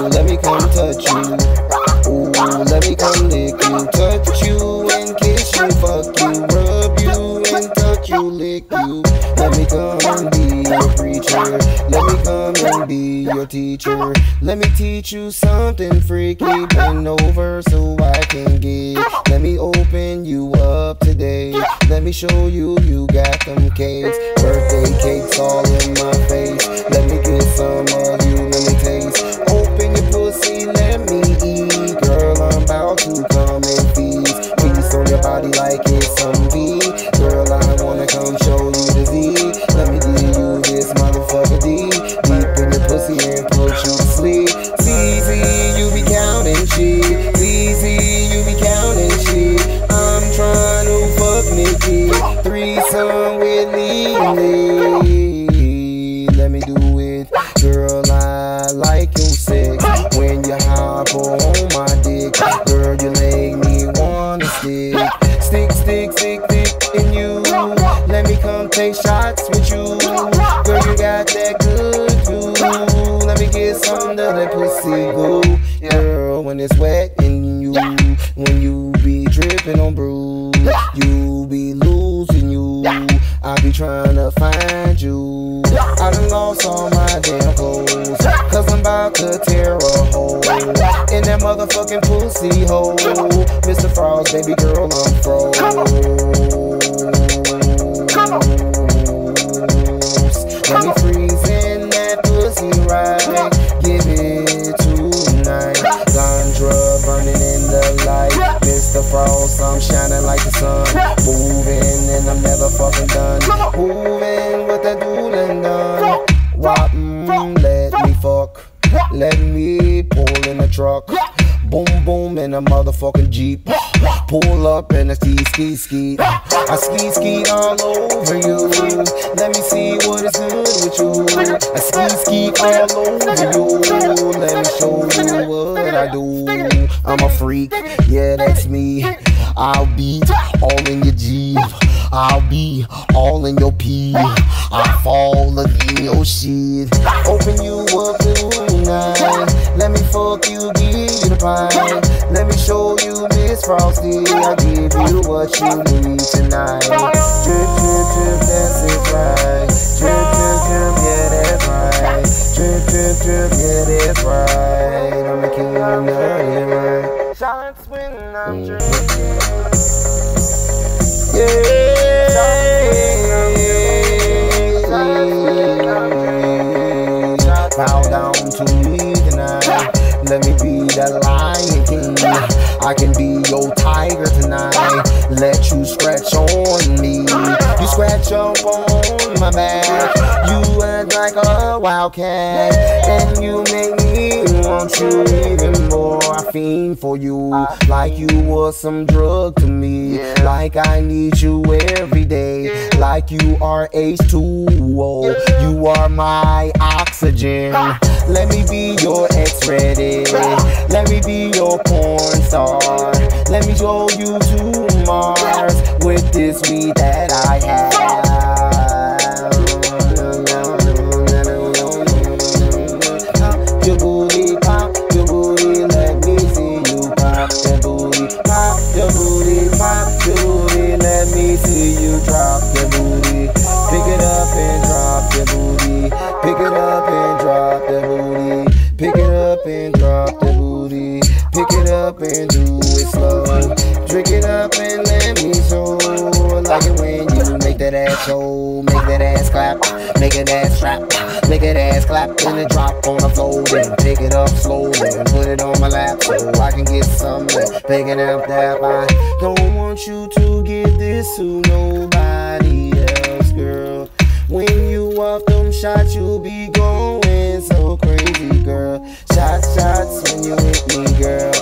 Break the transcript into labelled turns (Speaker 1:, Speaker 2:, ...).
Speaker 1: let me come touch you. Ooh, let me come lick you, touch you and kiss you, fuck you, rub you and tuck you, lick you. Let me come and be your preacher. Let me come and be your teacher. Let me teach you something freaky. Bend over so I can get. Let me open you up today. Let me show you you got them cakes. Birthday cakes all in my face. Let me get some of you, let me taste. Open your pussy, let me eat. Girl, I'm about to come and feast. Peace on your body like it's some beat. Girl, I wanna come show you the Z. Let me give you this motherfucker D. Deep in your pussy and put you to sleep. CZ, you be counting shit. CZ, you be counting shit. I'm trying to fuck Nikki. Threesome with Lee. Let me do it. Girl, I like your sex. When you hop on my dick, girl, you make me wanna stick. Stick in you. Let me come take shots with you. Girl, you got that good too. Let me get some of that pussy go. Girl, when it's wet in you, when you be dripping on brew, you be losing you. I be trying to find you. I done lost all my damn clothes, cause I'm about to tear a hole in that motherfucking pussy hole. Mr. Frost, baby girl, I'm froze. Let me freeze in that pussy right. Give it tonight. Gandra burning in the light. Mr. Frost, I'm shining like the sun. Moving and I'm never fucking done. Moving with that doodle and done. Wop, let me fuck. Let me pull in the truck. Boom boom in a motherfucking Jeep. Pull up in a ski. I ski all over you. Let me see what is good with you. I ski all over you. Let me show you what I do. I'm a freak, yeah, that's me. I'll be all in your Jeep. I'll be all in your pee. I'll fall in your shit. Open you up tonight. Let me fuck you, give you the pine. Let me show you Miss Frosty. I'll give you what you need tonight. Drip, drip, drip, that's it right. Drip, drip, drip, yeah, that's right. Drip, drip, drip, yeah, that's right. I'm a king, I'm dirty, right. Shots when I'm drinking. Bow down to me tonight. Let me be the Lion King. I can be your tiger tonight. Let you scratch on me. You scratch up on my back. You act like a wildcat, and you make me want you even more. I fiend for you like you was some drug to me. Like I need you every day. Like you are H2O. You are my oxygen. Let me be your X-rated. Let me be your porn star. Let me go you to Mars with this weed that I have. Your booty, pop your booty. Let me see you pop your booty. Pop your booty, pop your booty. Let me see you drop your booty. Pick it up and drop your booty. Pick it up and drop the booty. Pick it up and drop the booty. Pick it up and do it slow. Drink it up and let me show. Like it when you make that ass show. Make that ass clap. Make it ass trap. Make it ass clap. And it drop on the floor. Then pick it up slowly and put it on my lap so I can get some. Picking up that I don't want you to give this to nobody else, girl. When you off them shots, you'll be going so crazy, girl. Shots when you hit me, girl.